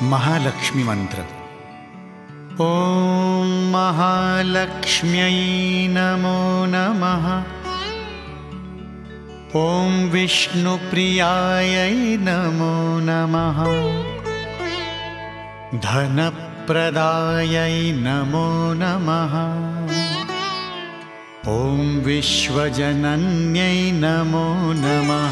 महालक्ष्मी मंत्र। ॐ महालक्ष्म्यै नमो नमः। ॐ विष्णुप्रियायै नमो नमः। धनप्रदायै नमो नमः। ॐ विश्वजनन्यै नमो नमः।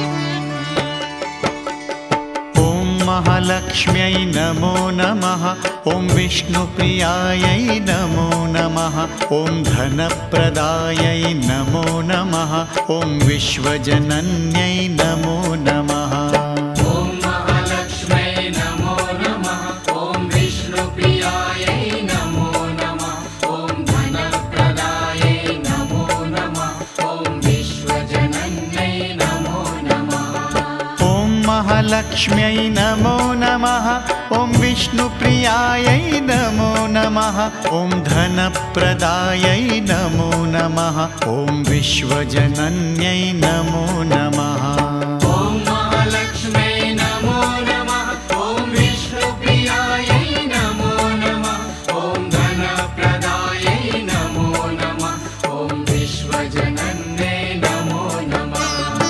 महालक्ष्म्यै नमो नमः। ॐ विष्णुप्रियायै नमो नमः। ॐ धनप्रदायै नमो नमः। ॐ विश्वजनन्यै नमो नमः। ॐ महालक्ष्म्यै नमो नमः। ॐ विष्णुप्रियायै नमो नमः। ॐ धनप्रदायै नमो नमः। ॐ विश्वजनन्यै नमो नमः। ॐ महालक्ष्म्यै नमो नमः। ॐ विष्णुप्रियायै नमो नमः। ॐ धनप्रदायै नमो नमः। ॐ विश्वजनन्यै नमो नमः। ॐ महालक्ष्म्यै नमो नमः। ॐ विष्णुप्रियायै नमो नमः। ॐ धनप्रदायै नमो नमः। ॐ विश्वजनन्यै नमो नमः।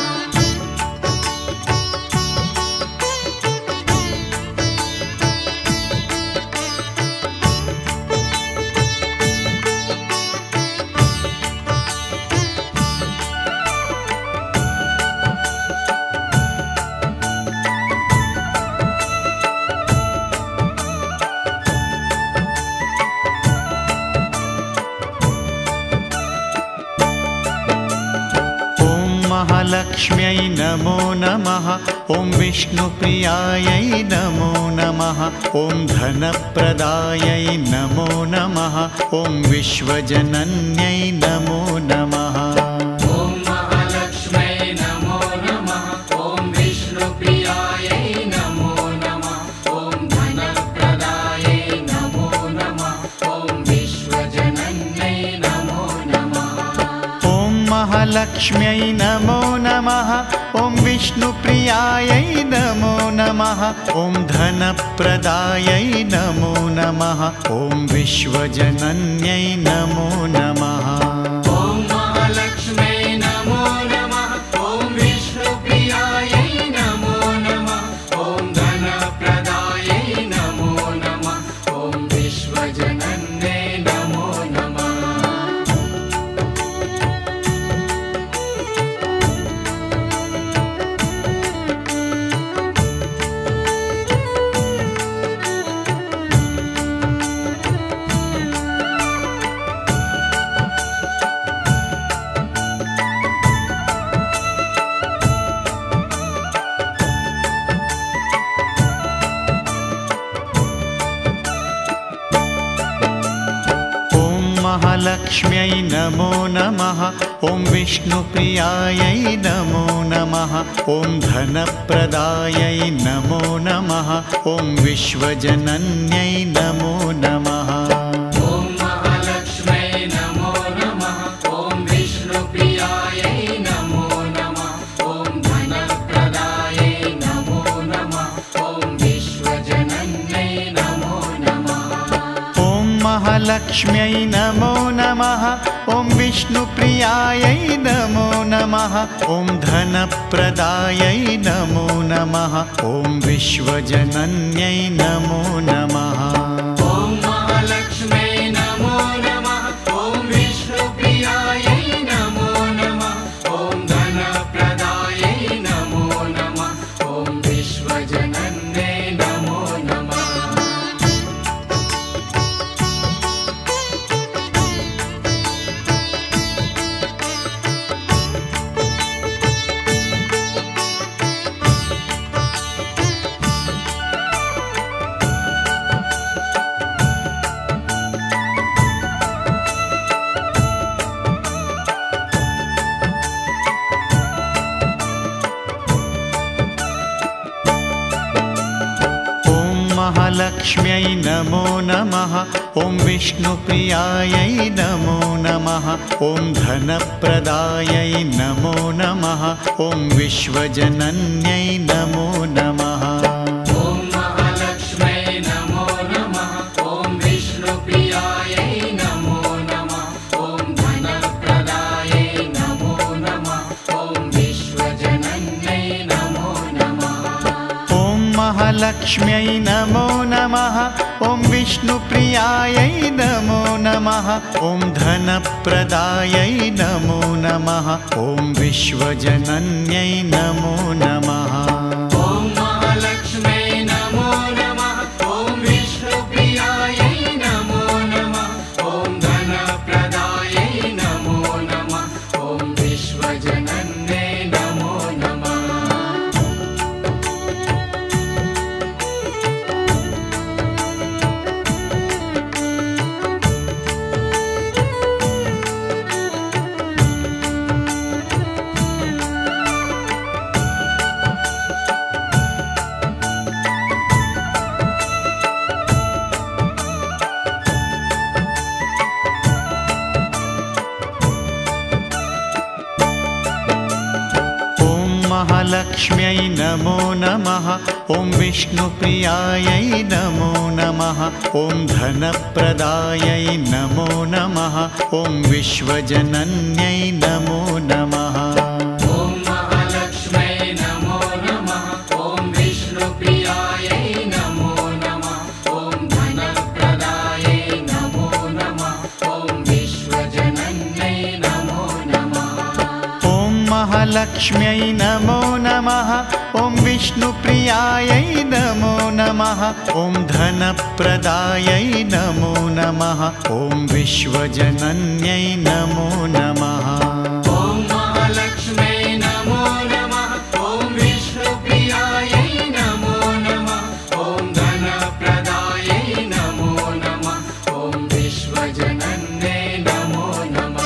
महालक्ष्म्यै नमो नमः। ॐ विष्णुप्रियायै नमो नमः। ॐ धनप्रदायै नमो नमः। ॐ विश्वजनन्यै नमो नमः। ॐ महालक्ष्म्यै नमो नमः। ॐ विष्णुप्रियायै नमो नमः। ॐ धनप्रदायै नमो नमः। ॐ विश्वजनन्यै नमो नमः। ॐ महालक्ष्म्यै नमो नमः। ॐ विष्णुप्रियायै नमो नमः। ॐ धनप्रदायै नमो नमः। ॐ विश्वजनन्यै नमो नमः। ॐ महालक्ष्म्यै नमो नमः। ॐ विष्णुप्रियायै नमो नमः। ॐ धनप्रदायै नमो नमः। ॐ विश्वजनन्यै नमो नमः। महालक्ष्म्यै नमो नमः। ॐ विष्णुप्रियायै नमो नमः। ॐ धनप्रदायै नमो नमः। ॐ विश्वजनन्यै नमो नमः। ॐ महालक्ष्म्यै नमो नमः। ॐ विष्णुप्रियायै नमो नमः। ॐ धनप्रदायै नमो नमः। ॐ विश्वजनन्यै नमो नमः। ॐ महालक्ष्म्यै नमो नमः। ॐ विष्णुप्रियायै नमो नमः। ॐ धनप्रदायै नमो नमः। ॐ विश्वजनन्यै नमो नमः। ॐ महालक्ष्म्यै नमो नमः। ॐ विष्णुप्रियायै नमो नमः। ॐ धनप्रदायै नमो नमः। ॐ विश्वजनन्यै नमो नमः। महालक्ष्म्यै नमो नमः। ॐ विष्णुप्रियायै नमो नमः। ॐ धनप्रदायै नमो नमः। ॐ विश्वजनन्यै नमो नमः। ॐ महालक्ष्म्यै महालक्ष्म्यै नमो नमः। ॐ विष्णुप्रियायै नमो नमः। ॐ धनप्रदायै नमो नमः। ॐ विश्वजनन्यै नमो नमः। ॐ महालक्ष्म्यै नमो नमः। ॐ विष्णुप्रियायै नमो नमः। ॐ धनप्रदायै नमो नमः। ॐ विश्वजनन्यै नमो नमः। महालक्ष्म्यै नमो नमः। ॐ विष्णुप्रियायै नमो नमः। ॐ धनप्रदायै नमो नमः। ॐ विश्वजनन्यै नमो नमः। ॐ महालक्ष्म्यै नमो नमः। ॐ विष्णुप्रियायै नमो नमः। ॐ धनप्रदायै नमो नमः। ॐ विश्वजनन्यै नमो नमः। ॐ महालक्ष्म्यै नमो नमः। ॐ विष्णुप्रियायै नमो नमः। ॐ धनप्रदायै नमो नमः। ॐ विश्वजनन्यै नमो नमः। ॐ महालक्ष्म्यै नमो नमः। ॐ विष्णुप्रियायै नमो नमः। ॐ धनप्रदायै नमो नमः। ॐ विश्वजनन्यै नमो नमः।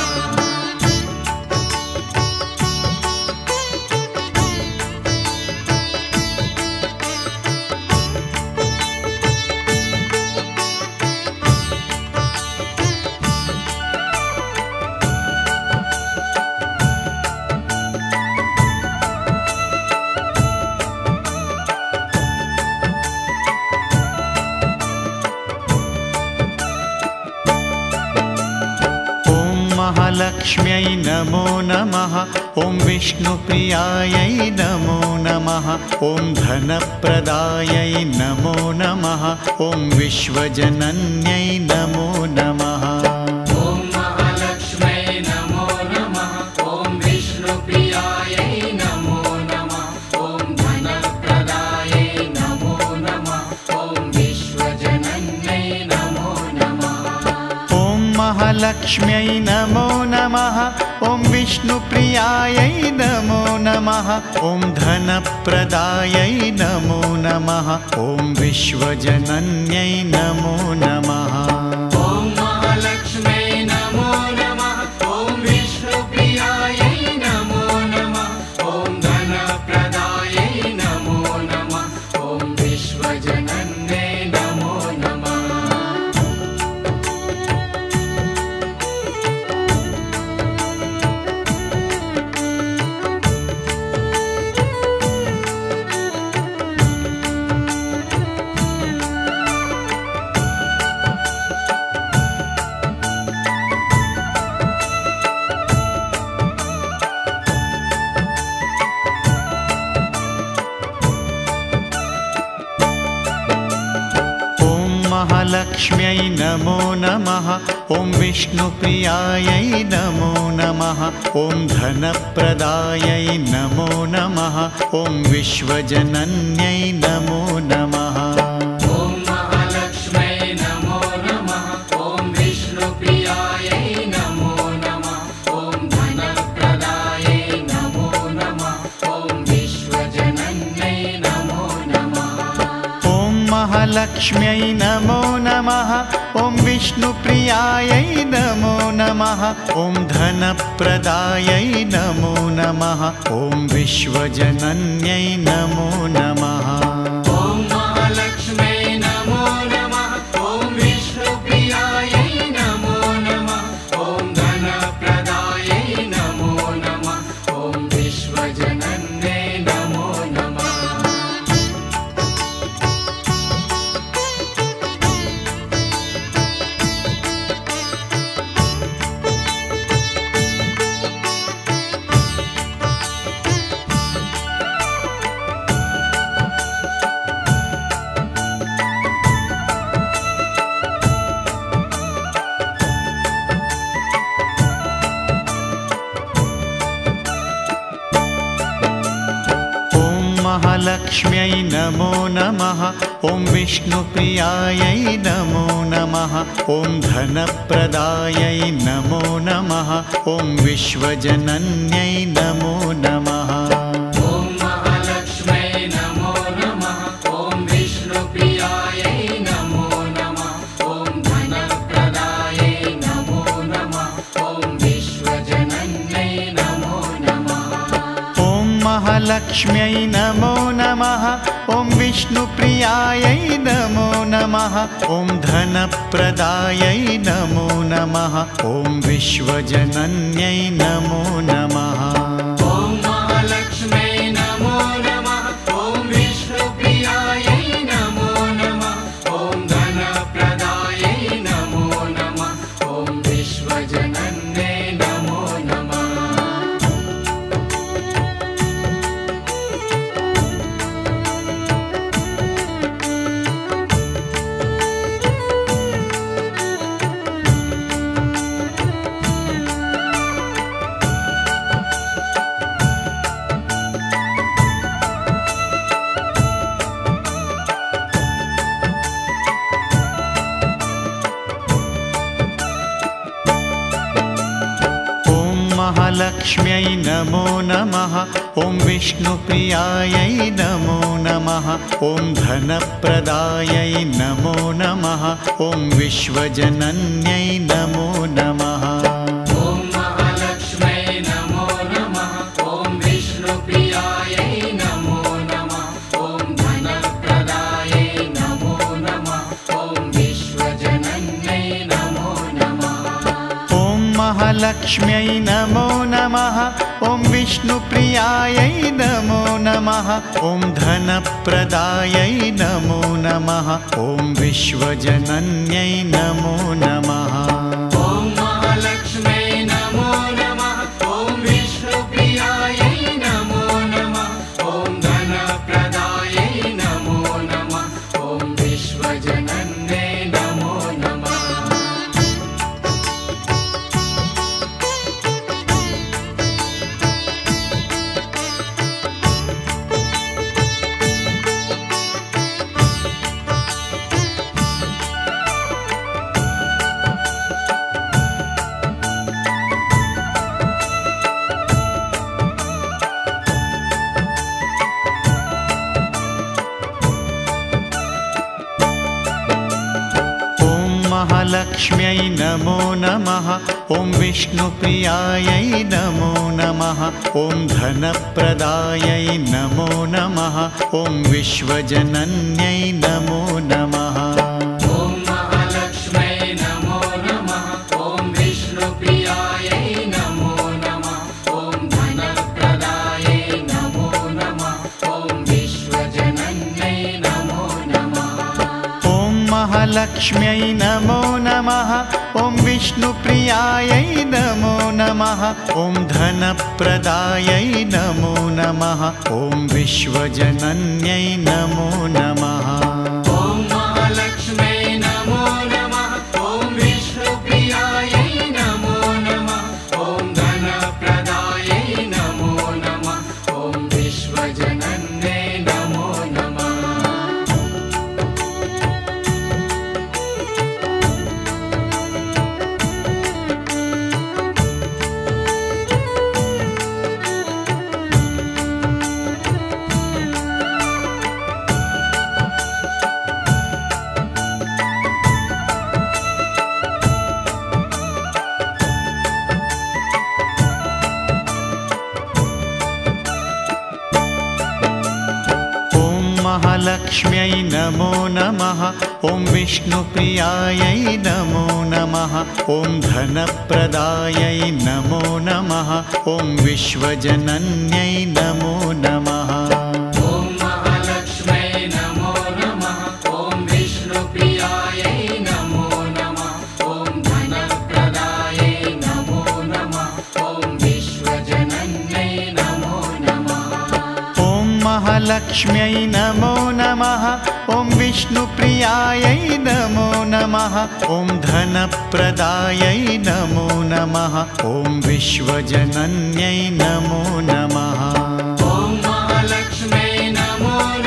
महालक्ष्म्यै नमो नमः। ॐ विष्णुप्रियायै नमो नमः। ॐ धनप्रदायै नमो नमः। ॐ विश्वजनन्यै नमो नमः। ॐ महालक्ष्म्यै नमो नमः। ॐ विष्णुप्रियायै नमो नमः। ॐ धनप्रदायै नमो नमः। ॐ विश्वजनन्यै नमो नमः। ॐ महालक्ष्म्यै नमो नमः। ॐ विष्णुप्रियायै नमो नमः। ॐ धनप्रदायै नमो नमः। ॐ विश्वजनन्यै नमो नमः। ॐ महालक्ष्म्यै नमो नमः। ॐ विष्णुप्रियायै नमो नमः। ॐ धनप्रदायै नमो नमः। ॐ विश्वजनन्यै नमो नमः। महालक्ष्म्यै नमो नमः। ॐ विष्णुप्रियायै नमो नमः। ॐ धनप्रदायै नमो नमः। ॐ विश्वजनन्यै नमो नमः। ॐ महालक्ष्म्यै नमो नमः। ॐ विष्णुप्रियायै नमो नमः। ॐ धनप्रदायै नमो नमः। ॐ विश्वजनन्यै नमो नमः। ॐ महालक्ष्म्यै नमो नमः। ॐ विष्णुप्रियायै नमो नमः। ॐ धनप्रदायै नमो नमः। ॐ विश्वजनन्यै नमो नमः। ॐ महालक्ष्म्यै नमो नमः। ॐ विष्णुप्रियायै नमो नमः। ॐ धनप्रदायै नमो नमः। ॐ विश्वजनन्यै नमो नमः। ॐ महालक्ष्म्यै नमो नमः। ॐ विष्णुप्रियायै नमो नमः। ॐ धनप्रदायै नमो नमः। ॐ विश्वजनन्यै नमो नमः। ॐ महालक्ष्म्यै नमो नमः। ॐ विष्णुप्रियायै नमो नमः। ॐ धनप्रदायै नमो नमः। ॐ विश्वजनन्यै नमो नमः। ॐ महालक्ष्म्यै नमो नमः। ॐ विष्णुप्रियायै नमो नमः। ॐ धनप्रदायै नमो नमः। ॐ विश्वजनन्यै नमो नमः। ॐ महालक्ष्म्यै नमो नमः। ॐ विष्णुप्रियायै नमो नमः। ॐ धनप्रदायै नमो नमः। ॐ विश्वजनन्यै नमो नमः। महालक्ष्म्यै नमो नमः। ॐ विष्णुप्रियायै नमो नमः। ॐ धनप्रदायै नमो नमः। ॐ विश्वजनन्यै नमो नमः। ॐ महालक्ष्म्यै नमो नमः। ॐ विष्णुप्रियायै नमो नमः। ॐ धनप्रदायै नमो नमः। ॐ विश्वजनन्यै नमो नमः। ॐ महालक्ष्म्यै नमो नमः। ॐ विष्णुप्रियायै नमो नमः। ॐ धनप्रदायै नमो नमः। ॐ विश्वजनन्यै नमो नमः। ॐ महालक्ष्म्यै नमो नमः। ॐ विष्णुप्रियायै नमो नमः। ॐ धनप्रदायै नमो नमः। ॐ विश्वजनन्यै नमो नमः। महालक्ष्म्यै नमो नमः। ॐ विष्णुप्रियायै नमो नमः। ॐ धनप्रदायै नमो नमः। ॐ विश्वजनन्यै नमो नमः। ॐ महालक्ष्म्यै नमो नमः। ॐ विष्णुप्रियायै नमो नमः। ॐ धनप्रदायै नमो नमः। ॐ विश्वजनन्यै नमो नमः। ॐ महालक्ष्म्यै नमो नमः। ॐ विष्णुप्रियायै नमो नमः। ॐ धनप्रदायै नमो नमः। ॐ विश्वजनन्यै नमो नमः। ॐ महालक्ष्म्यै नमो नमः। ॐ विष्णुप्रियायै नमो नमः। ॐ धनप्रदायै नमो नमः। ॐ विश्वजनन्यै नमो नमः। महालक्ष्म्यै नमो नमः। ॐ विष्णुप्रियायै नमो नमः। ॐ धनप्रदायै नमो नमः। ॐ विश्वजनन्यै नमो नमः। ॐ महालक्ष्म्यै नमो नमः। ॐ विष्णुप्रियायै नमो नमः। ॐ धनप्रदायै नमो नमः। ॐ विश्वजनन्यै नमो नमः। ॐ महालक्ष्म्यै नमो नमः। ॐ विष्णुप्रियायै नमो नमः। ॐ धनप्रदायै नमो नमः। ॐ विश्वजनन्यै नमो नमः। ॐ महालक्ष्म्यै नमो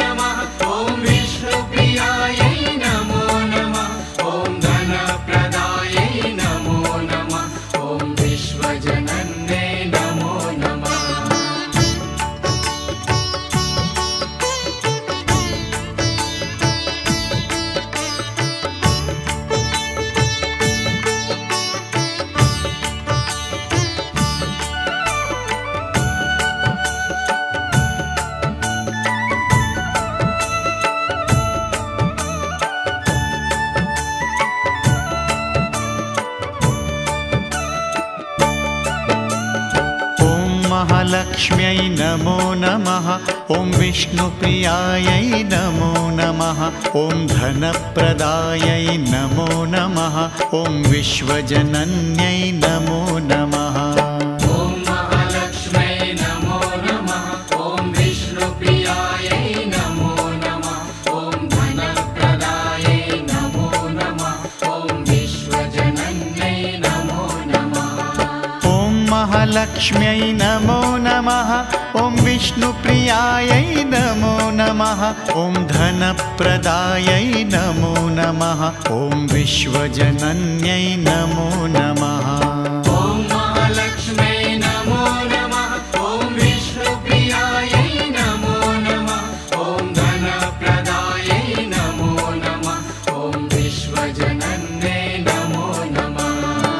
महालक्ष्म्यै नमो नमः। ॐ विष्णुप्रियायै नमो नमः। ॐ धनप्रदायै नमो नमः। ॐ विश्वजनन्यै नमो नमः। ॐ महालक्ष्म्यै नमो नमः। ॐ विष्णुप्रियायै नमो नमः। ॐ धनप्रदायै नमो नमः। ॐ विश्वजनन्यै नमो नमः। ॐ महालक्ष्म्यै नमो नमः। ॐ विष्णुप्रियायै नमो नमः। ॐ धनप्रदायै नमो नमः। ॐ विश्वजनन्यै नमो नमः। ॐ महालक्ष्म्यै नमो नमः। ॐ विष्णुप्रियायै नमो नमः। ॐ धनप्रदायै नमो नमः। ॐ विश्वजनन्यै नमो नमः।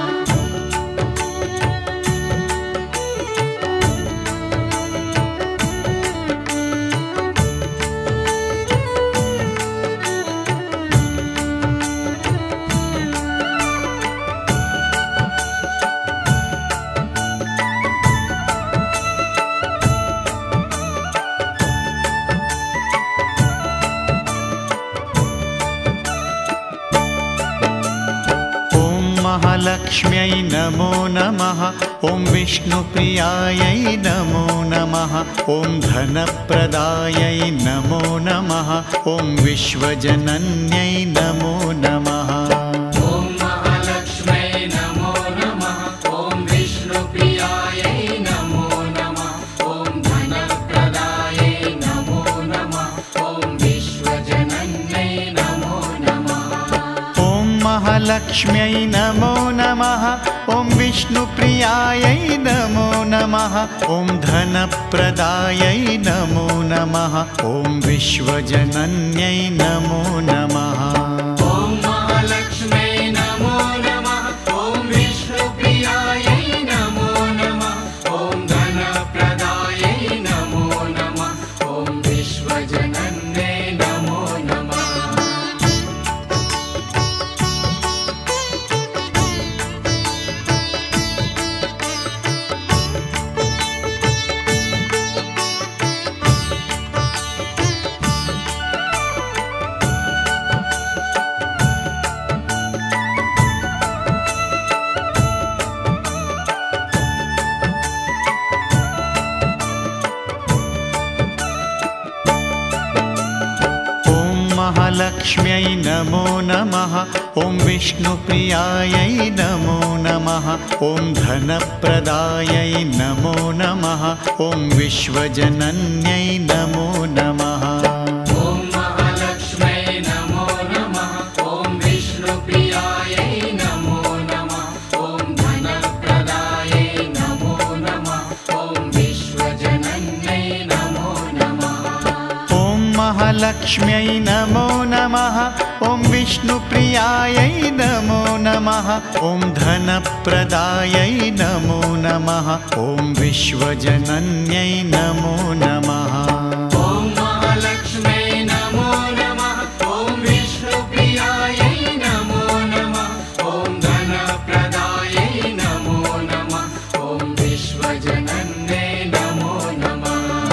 महालक्ष्म्यै नमो नमः। ॐ विष्णुप्रियायै नमो नमः। ॐ धनप्रदायै नमो नमः। ॐ विश्वजनन्यै नमो नमः। ॐ महालक्ष्म्यै नमो नमः। ॐ विष्णुप्रियायै नमो नमः। ॐ धनप्रदायै नमो नमः। ॐ विश्वजनन्यै नमो नमः। ॐ महालक्ष्म्यै नमो नमः। ॐ विष्णुप्रियायै नमो नमः। ॐ धनप्रदायै नमो नमः। ॐ विश्वजनन्यै नमो नमः। ॐ महालक्ष्म्यै नमो नमः। ॐ विष्णुप्रियायै नमो नमः। ॐ धनप्रदायै नमो नमः। ॐ विश्वजनन्यै नमो नमः। महालक्ष्म्यै नमो नमः। ॐ विष्णुप्रियायै नमो नमः। ॐ धनप्रदायै नमो नमः। ॐ विश्वजनन्यै नमो नमः। ॐ महालक्ष्म्यै नमो नमः। ॐ विष्णुप्रियायै नमो नमः। ॐ धनप्रदायै नमो नमः। ॐ विश्वजनन्यै नमो नमः। ॐ महालक्ष्म्यै नमो नमः। ॐ विष्णुप्रियायै नमो नमः। ॐ धनप्रदायै नमो नमः। ॐ विश्वजनन्यै नमो नमः। ॐ महालक्ष्म्यै नमो नमः। ॐ विष्णुप्रियायै नमो नमः। ॐ धनप्रदायै नमो नमः। ॐ विश्वजनन्यै नमो नमः।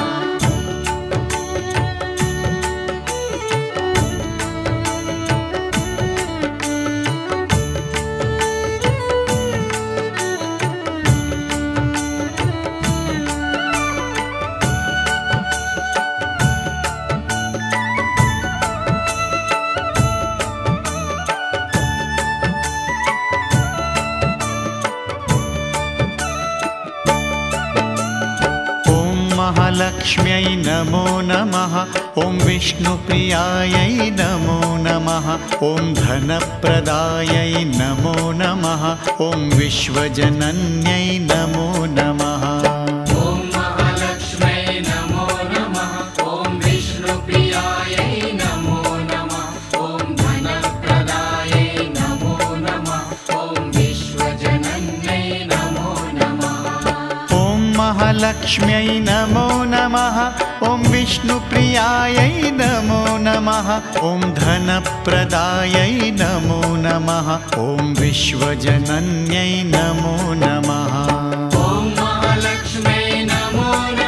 महालक्ष्म्यै नमो नमः। ॐ विष्णुप्रियायै नमो नमः। ॐ धनप्रदायै नमो नमः। ॐ विश्वजनन्यै नमो नमः। ॐ महालक्ष्म्यै नमो नमः। ॐ विष्णुप्रियायै नमो नमः। ॐ धनप्रदायै नमो नमः। ॐ विश्वजनन्यै नमो नमः। ॐ महालक्ष्म्यै नमो नमः। ॐ विष्णुप्रियायै नमो नमः। ॐ धनप्रदायै नमो नमः। ॐ विश्वजनन्यै नमो नमः। ॐ महालक्ष्म्यै नमो नमः।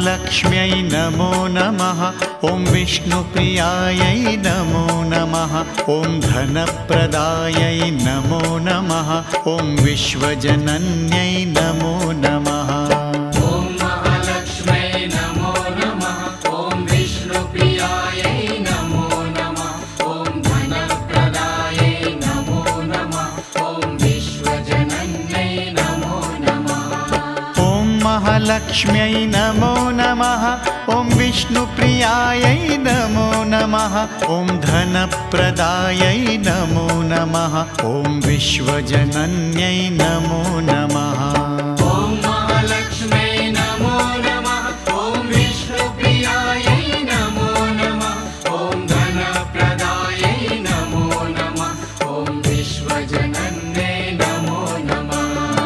महालक्ष्म्यै नमो नमः। ॐ विष्णुप्रियायै नमो नमः। ॐ धनप्रदायै नमो नमः। ॐ विश्वजनन्यै नमो नमः। ॐ महालक्ष्म्यै नमो नमः। ॐ विष्णुप्रियायै नमो नमः। ॐ धनप्रदायै नमो नमः। ॐ विश्वजनन्यै नमो नमः। ॐ महालक्ष्म्यै नमो नमः। ॐ विष्णुप्रियायै नमो नमः। ॐ धनप्रदायै नमो नमः। ॐ विश्वजनन्यै नमो नमः। ॐ महालक्ष्म्यै नमो नमः। ॐ विष्णुप्रियायै नमो नमः। ॐ धनप्रदायै नमो नमः। ॐ विश्वजनन्यै नमो नमः।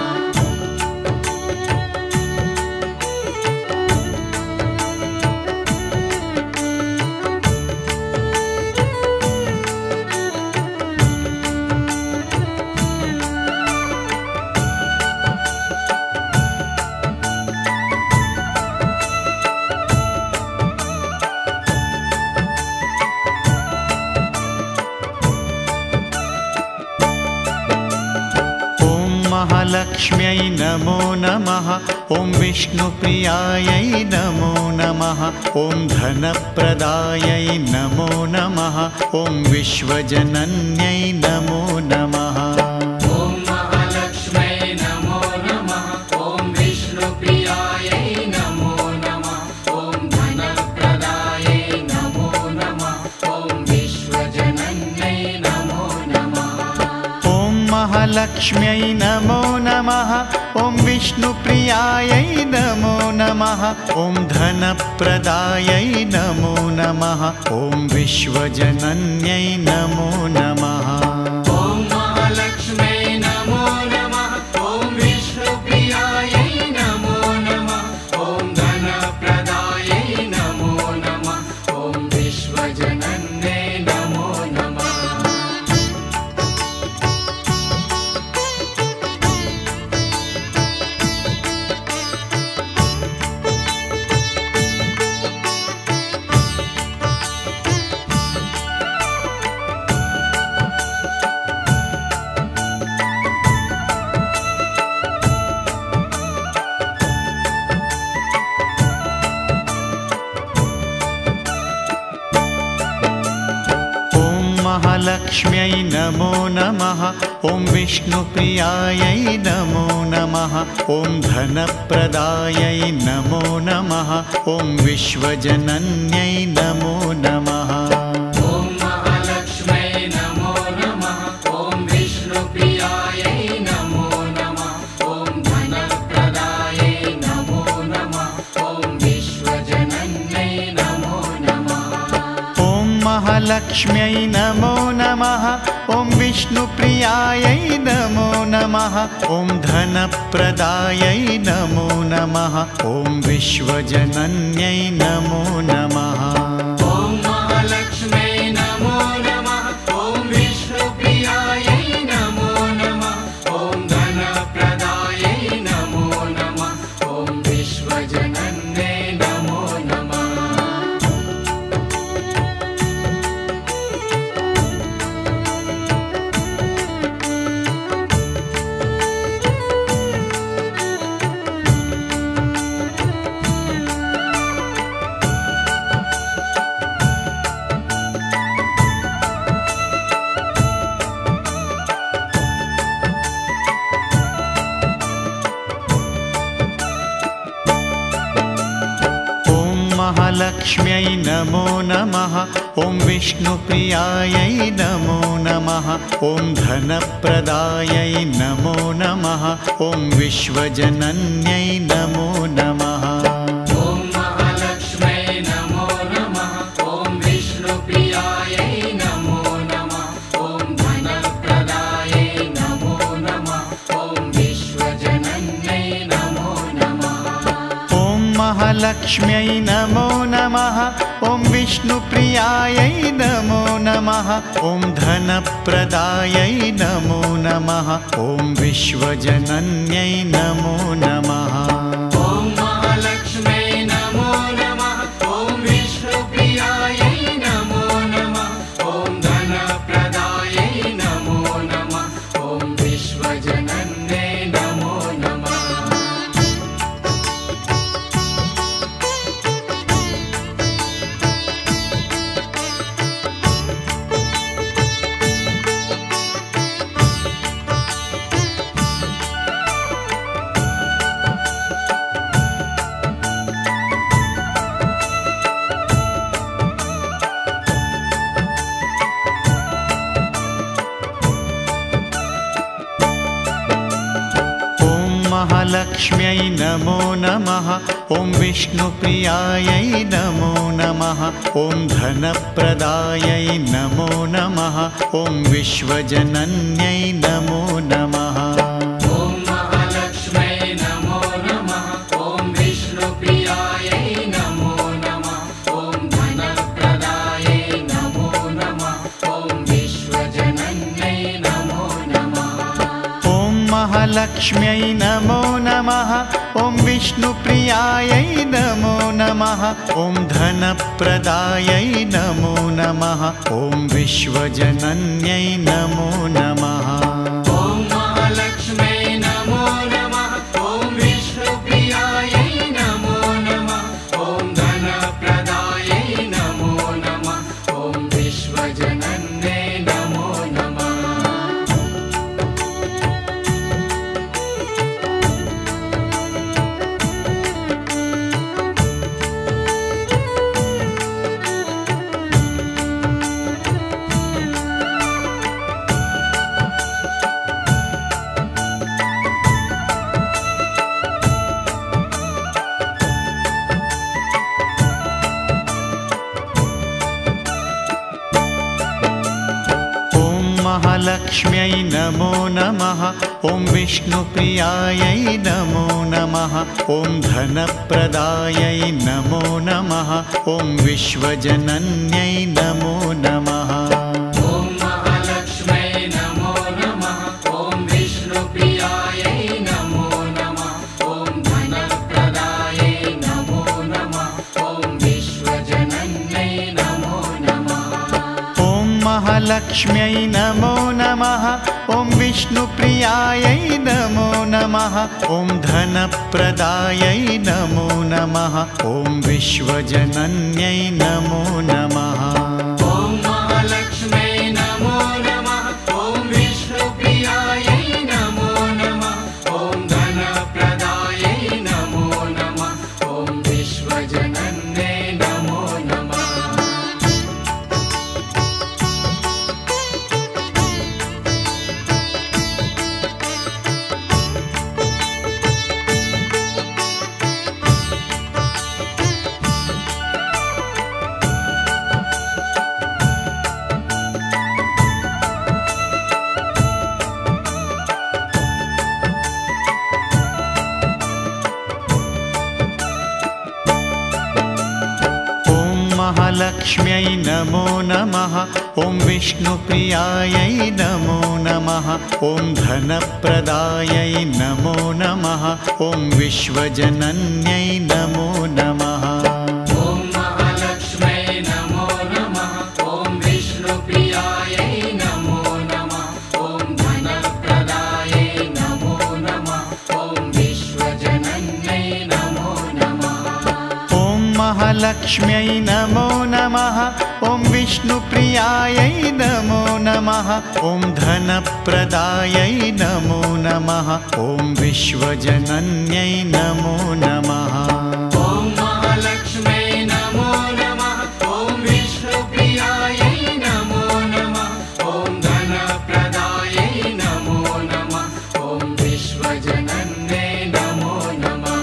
महालक्ष्म्यै नमो नमः। ॐ विष्णुप्रियायै नमो नमः। ॐ धनप्रदायै नमो नमः। ॐ विश्वजनन्यै नमो नमः। ॐ महालक्ष्म्यै नमो नमः। ॐ विष्णुप्रियायै नमो नमः। ॐ धनप्रदायै नमो नमः। ॐ विश्वजनन्यै नमो नमः। ॐ महालक्ष्म्यै नमो नमः। ॐ विष्णुप्रियायै नमो नमः। ॐ धनप्रदायै नमो नमः। ॐ विश्वजनन्यै नमो नमः। ॐ महालक्ष्म्यै नमो नमः। ॐ विष्णुप्रियायै नमो नमः। ॐ धनप्रदायै नमो नमः। ॐ विश्वजनन्यै नमो नमः। महालक्ष्म्यै नमो नमः। ॐ विष्णुप्रियायै नमो नमः। ॐ धनप्रदायै नमो नमः। ॐ विश्वजनन्यै नमो नमः। ॐ महालक्ष्म्यै नमो नमः। ॐ विष्णुप्रियायै नमो नमः। ॐ धनप्रदायै नमो नमः। ॐ विश्वजनन्यै नमो नमः। ॐ महालक्ष्म्यै नमो नमः। ॐ विष्णुप्रियायै नमो नमः। ॐ धनप्रदायै नमो नमः। ॐ विश्वजनन्यै नमो नमः। ॐ महालक्ष्म्यै नमो नमः। ॐ विष्णुप्रियायै नमो नमः। ॐ धनप्रदायै नमो नमः। ॐ विश्वजनन्यै नमो नमः। महालक्ष्म्यै नमो नमः। ॐ विष्णुप्रियायै नमो नमः। ॐ धनप्रदायै नमो नमः। ॐ विश्वजनन्यै नमो नमः। ॐ महालक्ष्म्यै नमो नमः। ॐ विष्णुप्रियायै नमो नमः। ॐ धनप्रदायै नमो नमः। ॐ विश्वजनन्यै नमो नमः। ॐ महालक्ष्म्यै नमो नमः। ॐ विष्णुप्रियायै नमो नमः। ॐ धनप्रदायै नमो नमः। ॐ विश्वजनन्यै नमो नमः। ॐ महालक्ष्म्यै नमो महालक्ष्म्यै नमो नमः। ॐ विष्णुप्रियायै नमो नमः। ॐ धनप्रदायै नमो नमः। ॐ विश्वजनन्यै नमो नमः। ॐ महालक्ष्म्यै नमो नमः। ॐ विष्णुप्रियायै नमो नमः। ॐ धनप्रदायै नमो नमः। ॐ विश्वजनन्यै नमो नमः। ॐ महालक्ष्म्यै नमो नमः। ॐ विष्णुप्रियायै नमो नमः। ॐ धनप्रदायै नमो नमः। ॐ विश्वजनन्यै नमो नमः। ॐ महालक्ष्म्यै नमो नमः। ॐ विष्णुप्रियायै नमो नमः। ॐ धनप्रदायै नमो नमः। ॐ विश्वजनन्यै नमो नमः। महालक्ष्म्यै नमो नमः। ॐ विष्णुप्रियायै नमो नमः। ॐ धनप्रदायै नमो नमः। ॐ विश्वजनन्यै नमो नमः। ॐ महालक्ष्म्यै नमो नमः। ॐ विष्णुप्रियायै नमो नमः। ॐ धनप्रदायै नमो नमः। ॐ विश्वजनन्यै नमो नमः। ॐ महालक्ष्म्यै नमो नमः। ॐ विष्णुप्रियायै नमो नमः। ॐ धनप्रदायै नमो नमः। ॐ विश्वजनन्यै नमो नमः। ॐ महालक्ष्म्यै नमो नमः। ॐ विष्णुप्रियायै नमो नमः। ॐ धनप्रदायै नमो नमः। ॐ विश्वजनन्यै नमो नमः। महालक्ष्म्यै नमो नमः। ॐ विष्णुप्रियायै नमो नमः। ॐ धनप्रदायै नमो नमः। ॐ विश्वजनन्यै नमो नमः। ॐ महालक्ष्म्यै नमो नमः। ॐ विष्णुप्रियायै नमो नमः। ॐ धनप्रदायै नमो नमः। ॐ विश्वजनन्यै नमो नमः। ॐ महालक्ष्म्यै नमो नमः। ॐ विष्णुप्रियायै नमो नमः। ॐ धनप्रदायै नमो नमः। ॐ विश्वजनन्यै नमो नमः। ॐ महालक्ष्म्यै नमो नमः। ॐ विष्णुप्रियायै नमो नमः। ॐ धनप्रदायै नमो नमः। ॐ विश्वजनन्यै नमो नमः।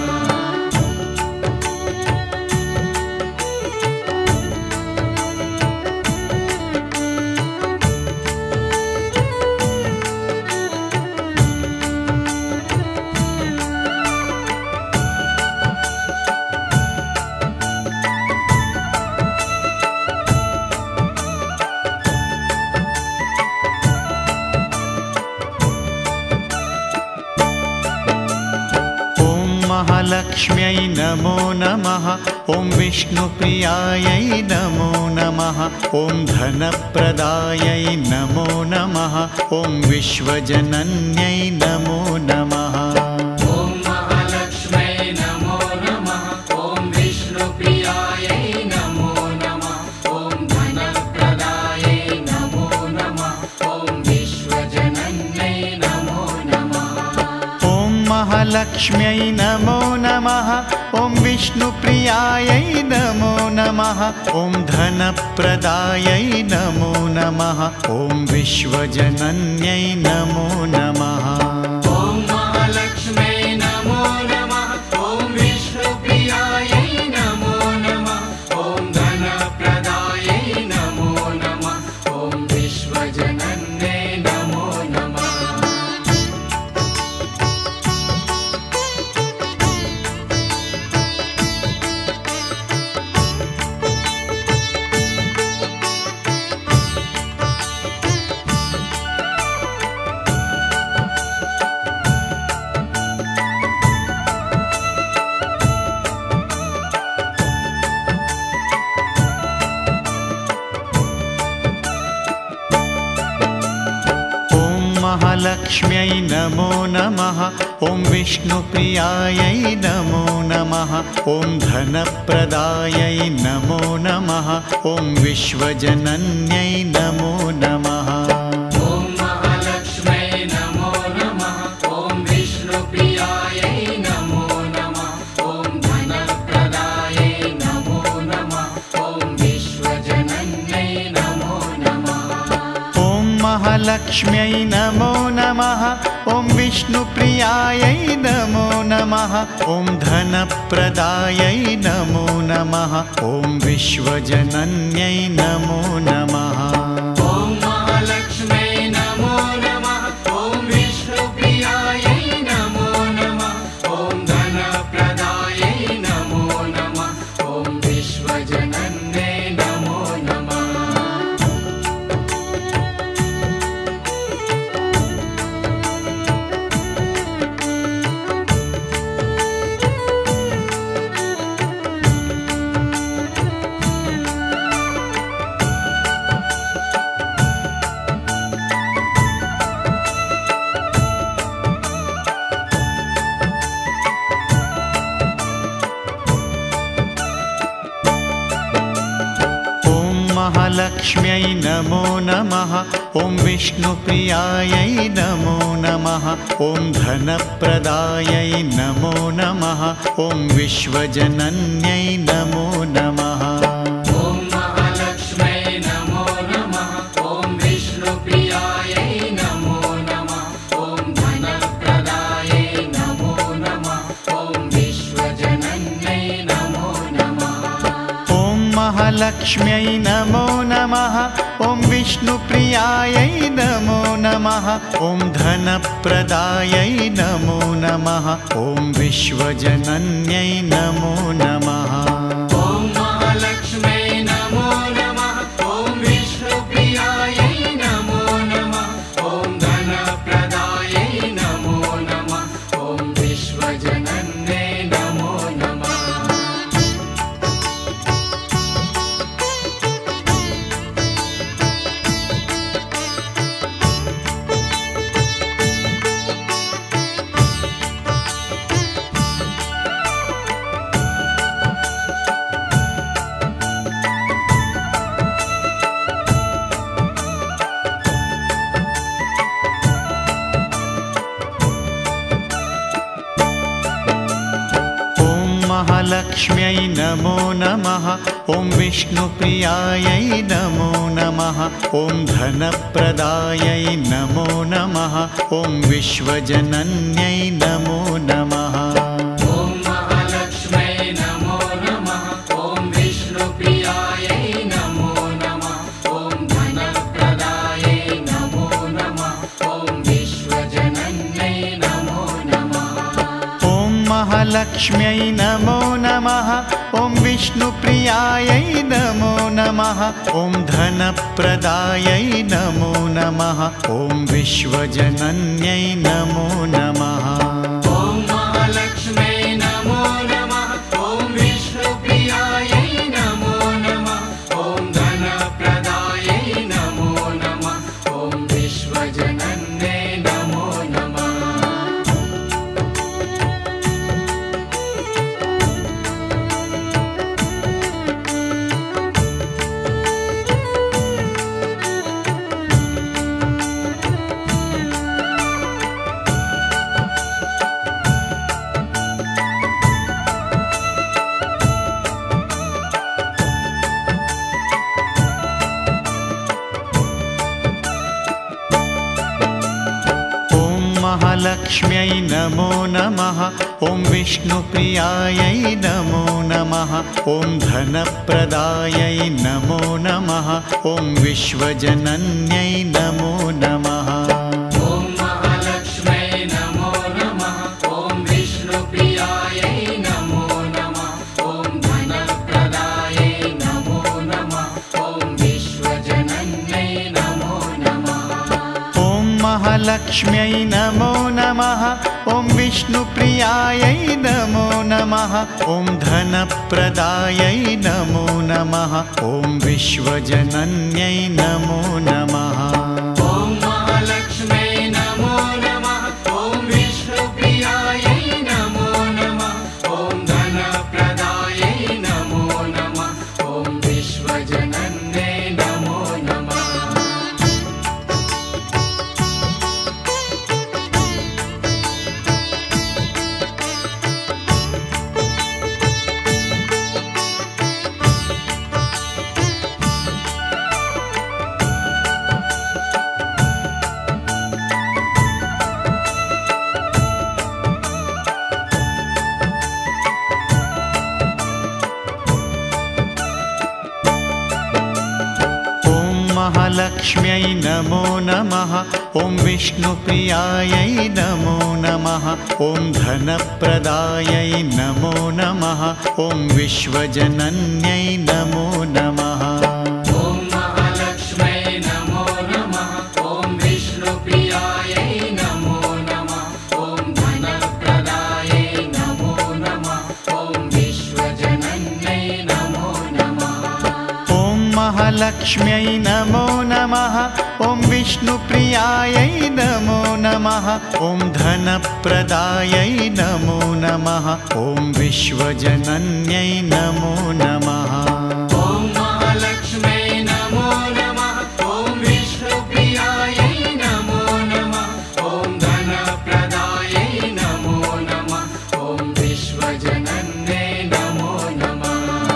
महालक्ष्म्यै नमो नमः। ॐ विष्णुप्रियायै नमो नमः। ॐ धनप्रदायै नमो नमः। ॐ विश्वजनन्यै नमो नमः। ॐ महालक्ष्म्यै नमो नमः। ॐ विष्णुप्रियायै नमो नमः। ॐ धनप्रदायै नमो नमः। ॐ विश्वजनन्यै नमो नमः। ॐ महालक्ष्म्यै नमो नमः। ॐ विष्णुप्रियायै नमो नमः। ॐ धनप्रदायै नमो नमः। ॐ विश्वजनन्यै नमो नमः। ॐ महालक्ष्म्यै नमो महालक्ष्म्यै नमो नमः। ॐ विष्णुप्रियायै नमो नमः। ॐ धनप्रदायै नमो नमः। ॐ विश्वजनन्यै नमो नमः। ॐ महालक्ष्म्यै नमो नमः। ॐ विष्णुप्रियायै नमो नमः। ॐ धनप्रदायै नमो नमः। ॐ विश्वजनन्यै नमो नमः। ॐ महालक्ष्म्यै नमो नमः। ॐ विष्णुप्रियायै नमो नमः। ॐ धनप्रदायै नमो नमः। ॐ विश्वजनन्यै नमो नमः। ॐ महालक्ष्म्यै नमो नमः। ॐ विष्णुप्रियायै नमो नमः। ॐ धनप्रदायै नमो नमः। ॐ विश्वजनन्यै नमो नमः। महालक्ष्म्यै नमो नमः। ॐ विष्णुप्रियायै नमो नमः। ॐ धनप्रदायै नमो नमः। ॐ विश्वजनन्यै नमो नमः। ॐ महालक्ष्म्यै नमो नमः। ॐ विष्णुप्रियायै नमो नमः। ॐ धनप्रदायै नमो नमः। ॐ विश्वजनन्यै नमो नमः। ॐ महालक्ष्म्यै नमो नमः। ॐ विष्णुप्रियायै नमो नमः। ॐ धनप्रदायै नमो नमः। ॐ विश्वजनन्यै नमो नमः। ॐ महालक्ष्म्यै नमो नमः। ॐ विष्णुप्रियायै नमो नमः। ॐ धनप्रदायै नमो नमः। ॐ विश्वजनन्यै नमो नमः। महालक्ष्म्यै नमो नमः। ॐ विष्णुप्रियायै नमो नमः। ॐ धनप्रदायै नमो नमः। ॐ विश्वजनन्यै नमो नमः। ॐ महालक्ष्म्यै नमो नमः। ॐ विष्णुप्रियायै नमो नमः। ॐ धनप्रदायै नमो नमः। ॐ विश्वजनन्यै नमो नमः। ॐ महालक्ष्म्यै नमो नमः। ॐ विष्णुप्रियायै नमो नमः। ॐ धनप्रदायै नमो नमः। ॐ विश्वजनन्यै नमो नमः। ॐ महालक्ष्म्यै नमो नमः। ॐ विष्णुप्रियायै नमो नमः। ॐ धनप्रदायै नमो नमः। ॐ विश्वजनन्यै नमो नमः। महालक्ष्म्यै नमो नमः। ॐ विष्णुप्रियायै नमो नमः। ॐ धनप्रदायै नमो नमः। ॐ विश्वजनन्यै नमो नमः। ॐ महालक्ष्म्यै नमो नमः। ॐ विष्णुप्रियायै नमो नमः। ॐ धनप्रदायै नमो नमः। ॐ विश्वजनन्यै नमो नमः। ॐ महालक्ष्म्यै नमो नमः। ॐ विष्णुप्रियायै नमो नमः। ॐ धनप्रदायै नमो नमः। ॐ विश्वजनन्यै नमो नमः। ॐ महालक्ष्म्यै नमो नमो नमः। ॐ विष्णुप्रियायै नमो नमः। ॐ धनप्रदायै नमो नमः। ॐ विश्वजनन्यै नमो नमः। ॐ महालक्ष्म्यै नमो नमः। ॐ विष्णुप्रियायै नमो नमः। ॐ धनप्रदायै नमो नमः। ॐ विश्वजनन्यै नमो नमः। ॐ महालक्ष्म्यै नमो नमः। ॐ विष्णुप्रियायै नमो नमः। ॐ धनप्रदायै नमो नमः। ॐ विश्वजनन्यै नमो नमः। ॐ महालक्ष्म्यै नमो नमः। ॐ विष्णुप्रियायै नमो नमः। ॐ धनप्रदायै नमो नमः। ॐ विश्वजनन्यै नमो नमः।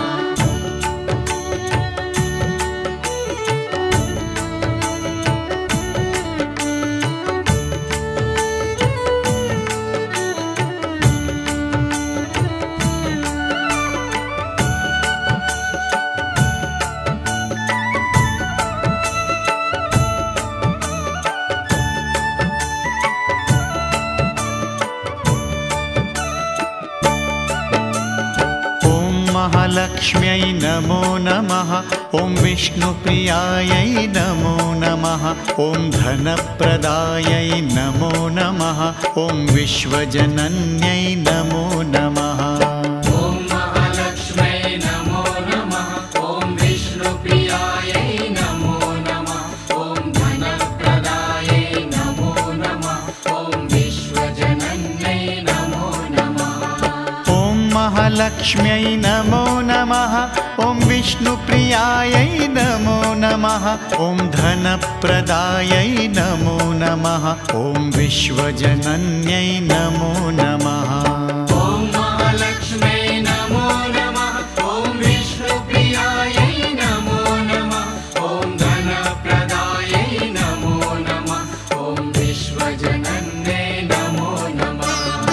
महालक्ष्म्यै नमो नमः। ॐ विष्णुप्रियायै नमो नमः। ॐ धनप्रदायै नमो नमः। ॐ विश्वजनन्यै नमो नमः। ॐ महालक्ष्म्यै नमो नमः। ॐ विष्णुप्रियायै नमो नमः। ॐ धनप्रदायै नमो नमः। ॐ विश्वजनन्यै नमो नमः। ॐ महालक्ष्म्यै नमो नमः। ॐ विष्णुप्रियायै नमो नमः। ॐ धनप्रदायै नमो नमः। ॐ विश्वजनन्यै नमो नमः। ॐ महालक्ष्म्यै नमो नमः। ॐ विष्णुप्रियायै नमो नमः। ॐ धनप्रदायै नमो नमः। ॐ विश्वजनन्यै नमो नमः।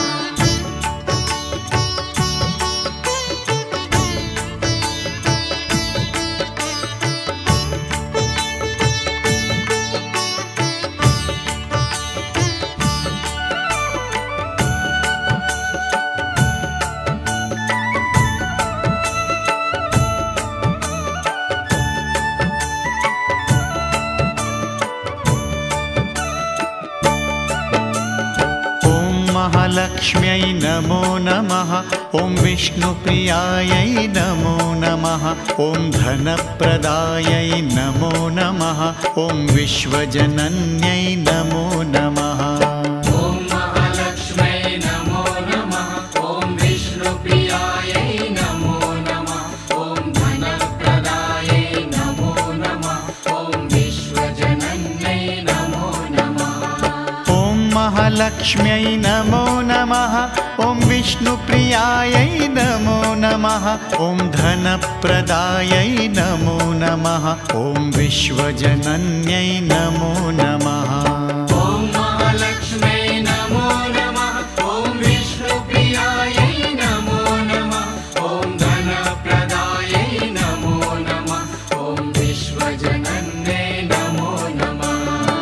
महालक्ष्म्यै नमो नमः। ॐ विष्णुप्रियायै नमो नमः। ॐ धनप्रदायै नमो नमः। ॐ विश्वजनन्यै नमो नमः। ॐ महालक्ष्म्यै नमो नमः। ॐ विष्णुप्रियायै नमो नमः। ॐ धनप्रदायै नमो नमः। ॐ विश्वजनन्यै नमो नमः। ॐ महालक्ष्म्यै नमो नमः। ॐ विष्णुप्रियायै नमो नमः। ॐ धनप्रदायै नमो नमः। ॐ विश्वजनन्यै नमो नमः। ॐ महालक्ष्म्यै नमो नमः। ॐ विष्णुप्रियायै नमो नमः। ॐ धनप्रदायै नमो नमः। ॐ विश्वजनन्यै नमो नमः।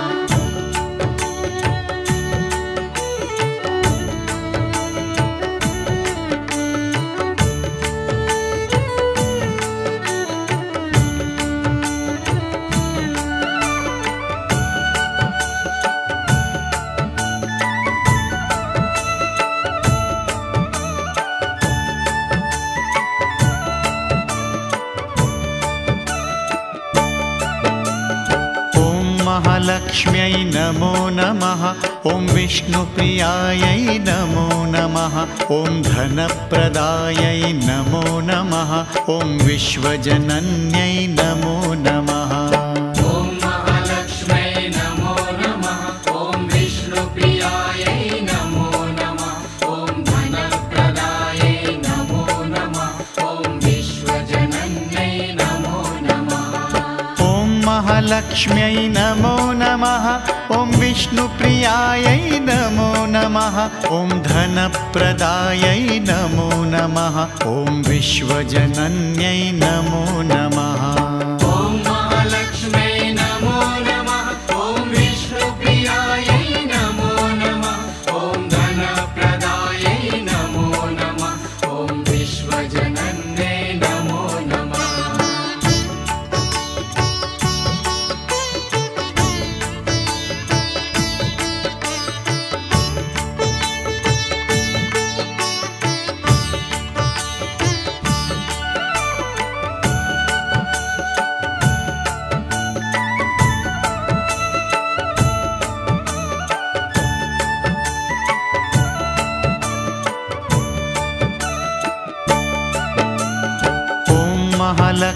महालक्ष्म्यै नमो नमः। ॐ विष्णुप्रियायै नमो नमः। ॐ धनप्रदायै नमो नमः। ॐ विश्वजनन्यै नमो नमः। ॐ महालक्ष्म्यै नमो नमः। ॐ विष्णुप्रियायै नमो नमः। ॐ धनप्रदायै नमो नमः। ॐ विश्वजनन्यै नमो नमः। ॐ महालक्ष्म्यै नमो नमः। ॐ विष्णुप्रियायै नमो नमः। ॐ धनप्रदायै नमो नमः। ॐ विश्वजनन्यै नमो नमः। ॐ महालक्ष्म्यै नमो नमः।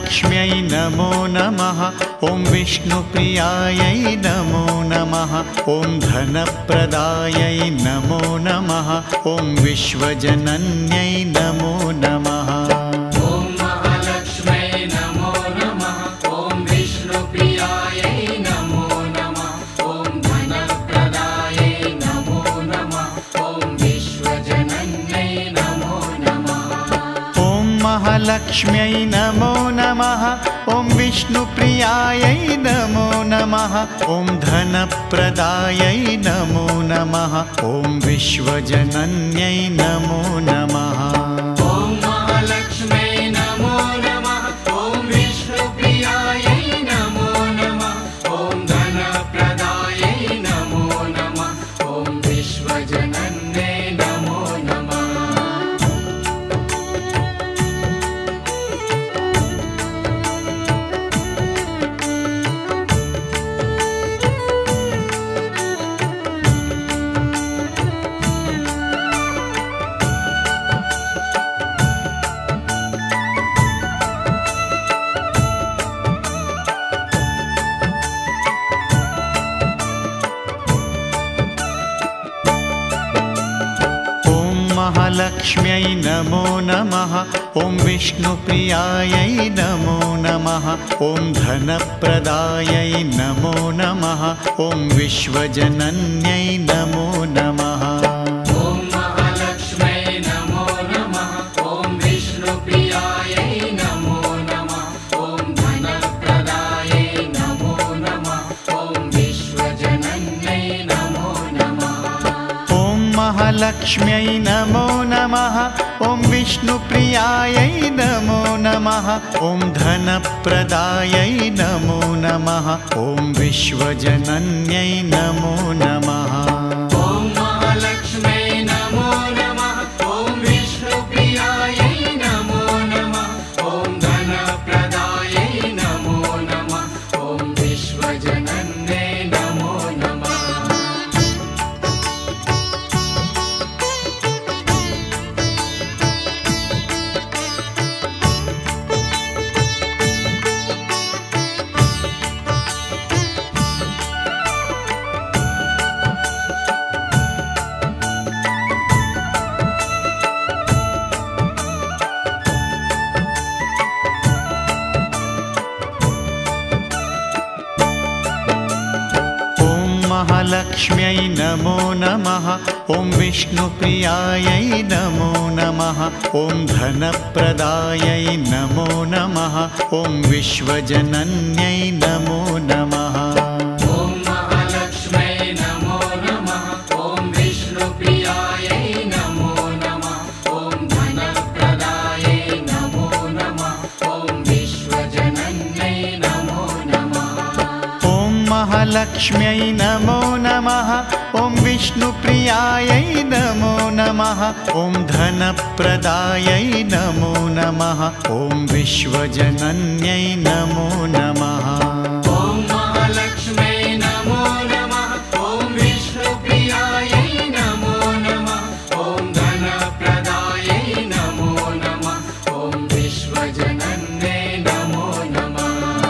महालक्ष्म्यै नमो नमः। ॐ विष्णुप्रियायै नमो नमः। ॐ धनप्रदायै नमो नमः। ॐ विश्वजनन्यै नमो नमः। ॐ महालक्ष्म्यै नमो नमः। ॐ विष्णुप्रियायै नमो नमः। ॐ धनप्रदायै नमो नमः। ॐ विश्वजनन्यै नमो नमः। ॐ महालक्ष्म्यै नमो नमः। ॐ विष्णुप्रियायै नमो नमः। ॐ धनप्रदायै नमो नमः। ॐ विश्वजनन्यै नमो नमः। ॐ महालक्ष्म्यै नमो नमः। ॐ विष्णुप्रियायै नमो नमः। ॐ धनप्रदायै नमो नमः। ॐ विश्वजनन्यै नमो नमः। महालक्ष्म्यै नमो नमः। ॐ विष्णुप्रियायै नमो नमः। ॐ धनप्रदायै नमो नमः। ॐ विश्वजनन्यै नमो नमः। ॐ महालक्ष्म्यै नमो नमः। ॐ विष्णुप्रियायै नमो नमः। ॐ धनप्रदायै नमो नमः। ॐ विश्वजनन्यै नमो नमः। ॐ महालक्ष्म्यै नमो नमः। ॐ विष्णुप्रियायै नमो नमः। ॐ धनप्रदायै नमो नमः। ॐ विश्वजनन्यै नमो नमः। ॐ महालक्ष्म्यै नमो नमः। ॐ विष्णुप्रियायै नमो नमः। ॐ धनप्रदायै नमो नमः। ॐ विश्वजनन्यै नमो नमः। महालक्ष्म्यै नमो नमः। ॐ विष्णुप्रियायै नमो नमः। ॐ धनप्रदायै नमो नमः। ॐ विश्वजनन्यै नमो नमः। ॐ महालक्ष्म्यै नमो नमः। ॐ विष्णुप्रियायै नमो नमः। ॐ धनप्रदायै नमो नमः। ॐ विश्वजनन्यै नमो नमः। ॐ महालक्ष्म्यै नमो नमः। ॐ विष्णुप्रियायै नमो नमः। ॐ धनप्रदायै नमो नमः। ॐ विश्वजनन्यै नमो नमः। ॐ महालक्ष्म्यै नमो नमः। ॐ विष्णुप्रियायै नमो नमः। ॐ धनप्रदायै नमो नमः। ॐ विश्वजनन्यै नमो नमः।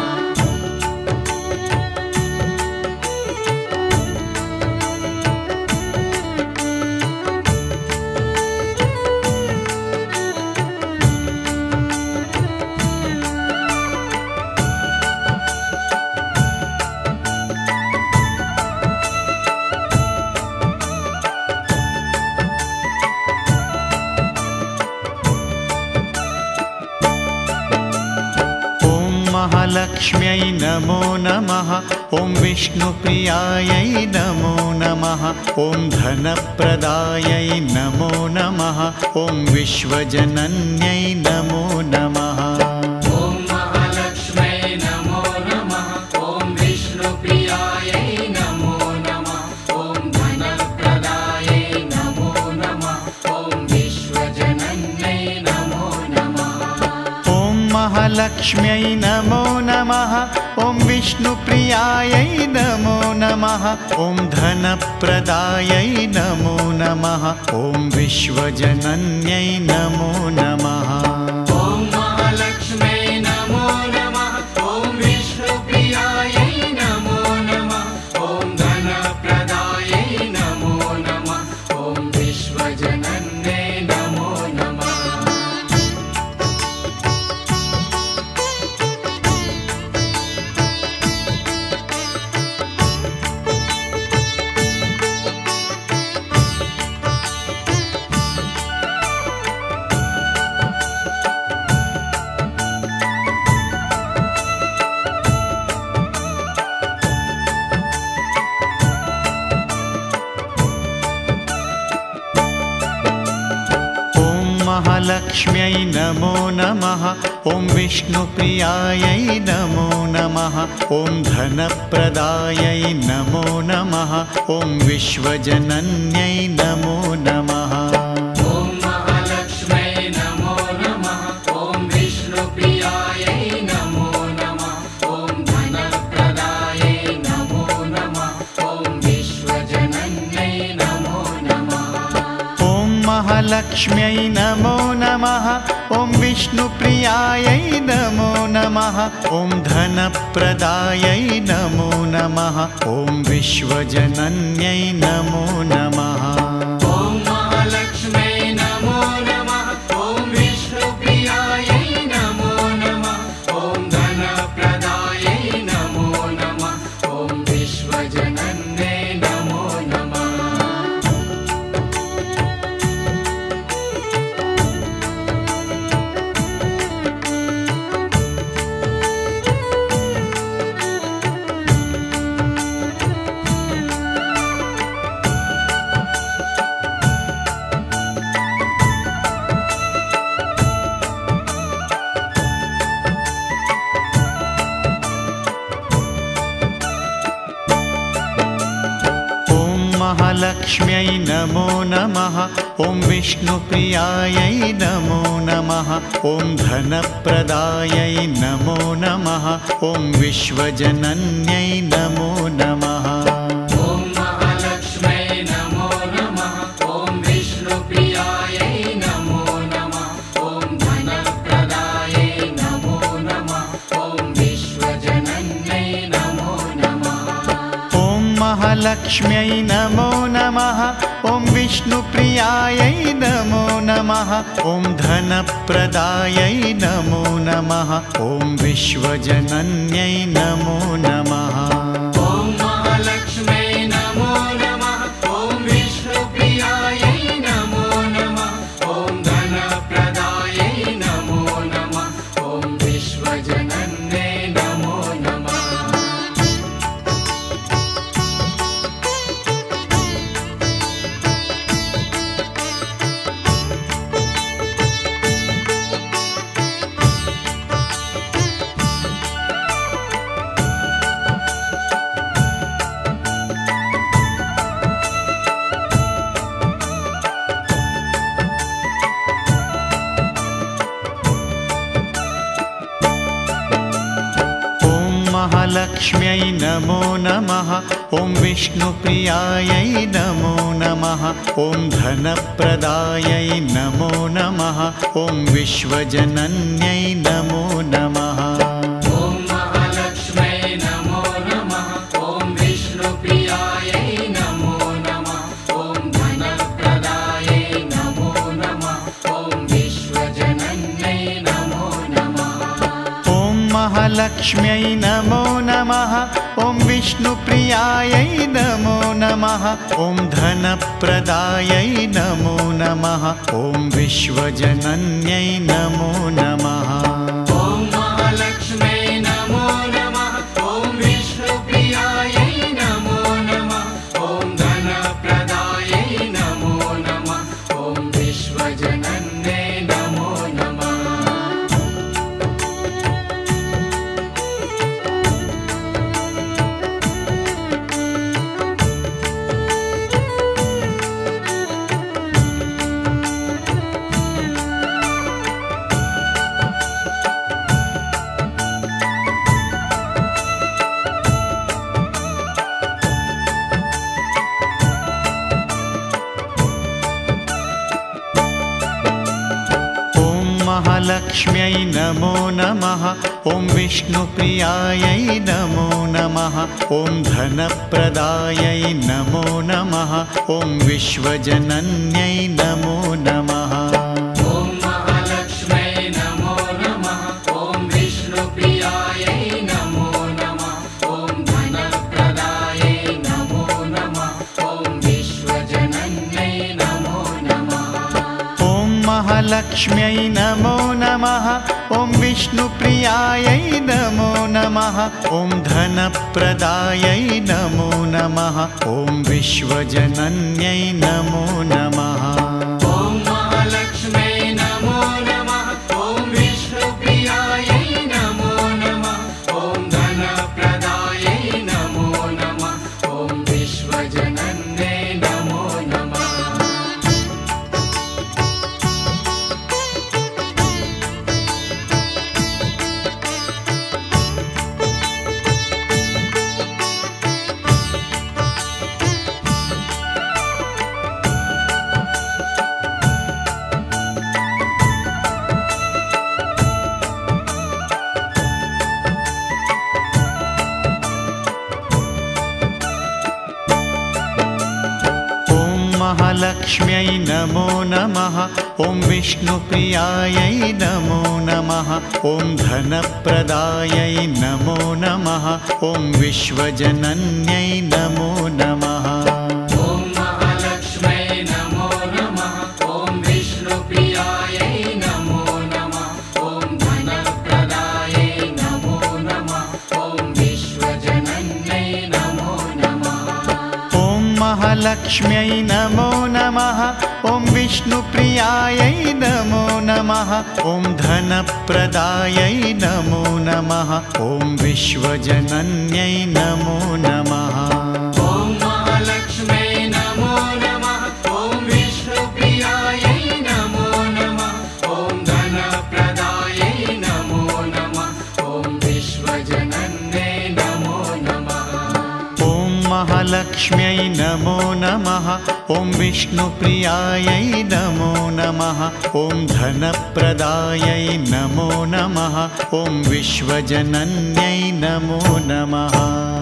महालक्ष्म्यै नमो नमः। ॐ विष्णुप्रियायै नमो नमः। ॐ धनप्रदायै नमो नमः। ॐ विश्वजनन्यै नमो नमः। ॐ महालक्ष्म्यै नमो नमः। ॐ विष्णुप्रियायै नमो नमः। ॐ धनप्रदायै नमो नमः। ॐ विश्वजनन्यै नमो नमः। ॐ महालक्ष्म्यै नमो नमः। ॐ विष्णुप्रियायै नमो नमः। ॐ धनप्रदायै नमो नमः। ॐ विश्वजनन्यै नमो नमः। ॐ महालक्ष्म्यै नमो महालक्ष्म्यै नमो नमः। ॐ विष्णुप्रियायै नमो नमः। ॐ धनप्रदायै नमो नमः। ॐ विश्वजनन्यै नमो नमः। ॐ महालक्ष्म्यै नमो नमः। ॐ विष्णुप्रियायै नमो नमः। ॐ धनप्रदायै नमो नमः। ॐ विश्वजनन्यै नमो नमः। ॐ महालक्ष्म्यै नमो नमः। ॐ विष्णुप्रियायै नमो नमः। ॐ धनप्रदायै नमो नमः। ॐ विश्वजनन्यै नमो नमः। ॐ महालक्ष्म्यै नमो नमः। ॐ विष्णुप्रियायै नमो नमः। ॐ धनप्रदायै नमो नमः। ॐ विश्वजनन्यै नमो नमः। महालक्ष्म्यै नमो नमः। ॐ विष्णुप्रियायै नमो नमः। ॐ धनप्रदायै नमो नमः। ॐ विश्वजनन्यै नमो नमः। ॐ महालक्ष्म्यै नमो नमः। ॐ विष्णुप्रियायै नमो नमः। ॐ धनप्रदायै नमो नमः। ॐ विश्वजनन्यै नमो नमः। ॐ महालक्ष्म्यै नमो नमः। ॐ विष्णुप्रियायै नमो नमः। ॐ धनप्रदायै नमो नमः। ॐ विश्वजनन्यै नमो नमः। ॐ महालक्ष्म्यै नमो नमः। ॐ विष्णुप्रियायै नमो नमः। ॐ धनप्रदायै नमो नमः। ॐ विश्वजनन्यै नमो नमः। महालक्ष्म्यै नमो नमः। ॐ विष्णुप्रियायै नमो नमः। ॐ धनप्रदायै नमो नमः। ॐ विश्वजनन्यै नमो नमः। ॐ महालक्ष्म्यै नमो नमः। ॐ विष्णुप्रियायै नमो नमः। ॐ धनप्रदायै नमो नमः। ॐ विश्वजनन्यै नमो नमः। ॐ महालक्ष्म्यै नमो नमः। ॐ विष्णुप्रियायै नमो नमः। ॐ धनप्रदायै नमो नमः। ॐ विश्वजनन्यै नमो नमः। ॐ महालक्ष्म्यै नमो नमः। ॐ विष्णुप्रियायै नमो नमः। ॐ धनप्रदायै नमो नमः। ॐ विश्वजनन्यै नमो नमः। महालक्ष्म्यै नमो नमः। ॐ विष्णुप्रियायै नमो नमः। ॐ धनप्रदायै नमो नमः। ॐ विश्वजनन्यै नमो नमः। ॐ महालक्ष्म्यै नमो नमः। ॐ विष्णुप्रियायै नमो नमः। ॐ धनप्रदायै नमो नमः। ॐ विश्वजनन्यै नमो नमः। ॐ महालक्ष्म्यै नमो नमः। ॐ विष्णुप्रियायै नमो नमः। ॐ धनप्रदायै नमो नमः। ॐ विश्वजनन्यै नमो नमः। ॐ महालक्ष्म्यै नमो महालक्ष्म्यै नमो नमः। ॐ विष्णुप्रियायै नमो नमः। ॐ धनप्रदायै नमो नमः। ॐ विश्वजनन्यै नमो नमः। ॐ महालक्ष्म्यै नमो नमः। ॐ विष्णुप्रियायै नमो नमः। ॐ धनप्रदायै नमो नमः। ॐ विश्वजनन्यै नमो नमः। ॐ महालक्ष्म्यै नमो नमः। ॐ विष्णुप्रियायै नमो नमः। ॐ धनप्रदायै नमो नमः। ॐ विश्वजनन्यै नमो नमः। ॐ महालक्ष्म्यै नमो नमः। ॐ विष्णुप्रियायै नमो नमः। ॐ धनप्रदायै नमो नमः। ॐ विश्वजनन्यै नमो नमः। ॐ महालक्ष्म्यै नमो नमः। ॐ विष्णुप्रियायै नमो नमः। ॐ धनप्रदायै नमो नमः। ॐ विश्वजनन्यै नमो नमः।